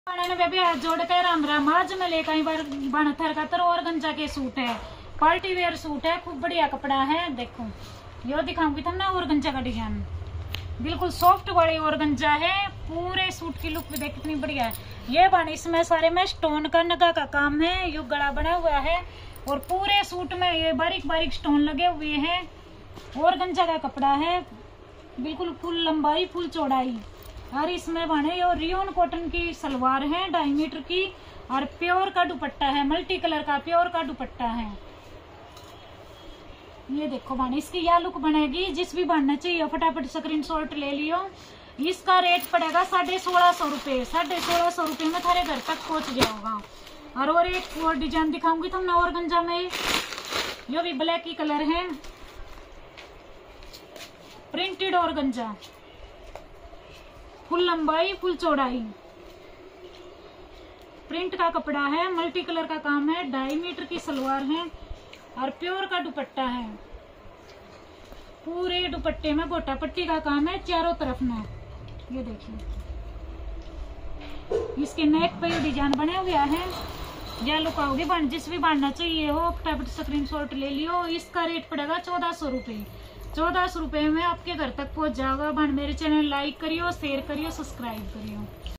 जोड़ के राम राम। आज मैं लेकर आई बन थर और गंजा के सूट है, पार्टी वेयर सूट है, खूब बढ़िया कपड़ा है। देखो यो दिखाऊंगी तुम ना और गंजा का डिजाइन, बिल्कुल सॉफ्ट वाली और गंजा है। पूरे सूट की लुक भी देख कितनी बढ़िया है। ये बन इसमें सारे में स्टोन का नगा का काम है, यो गला बना हुआ है और पूरे सूट में ये बारीक बारीक स्टोन लगे हुए हैं। और गंजा का कपड़ा है, बिल्कुल फुल लंबाई फुल चौड़ाई। और इसमें बने और रियोन कॉटन की सलवार है 2.5 मीटर की, और प्योर का दुपट्टा है, मल्टी कलर का प्योर का दुपट्टा है। ये देखो बने इसकी यह लुक बनेगी। जिस भी बनना चाहिए फटाफट स्क्रीनशॉट ले लियो। इसका रेट पड़ेगा 1650 रुपये। 1650 रुपये में थारे घर तक पहुंच जाएगा। और एक और डिजाइन दिखाऊंगी तुमने और गंजा में, यो भी ब्लैक की कलर है, प्रिंटेड और गंजा, फुल लंबाई फुल चौड़ाई, प्रिंट का कपड़ा है, मल्टी कलर का काम है, 2.5 मीटर की सलवार है और प्योर का दुपट्टा है। पूरे दुपट्टे में गोटा पट्टी का काम है चारों तरफ में। ये देखिए इसके नेक पे डिजाइन बने हुए हैं। यह लुक आओगी बन जिस भी बनना चाहिए हो फटाफट स्क्रीनशॉट ले लियो। इसका रेट पड़ेगा 1400 रुपये। 1400 रुपये में आपके घर तक पहुंच जाएगा बन। मेरे चैनल लाइक करियो, शेयर करियो, सब्सक्राइब करियो।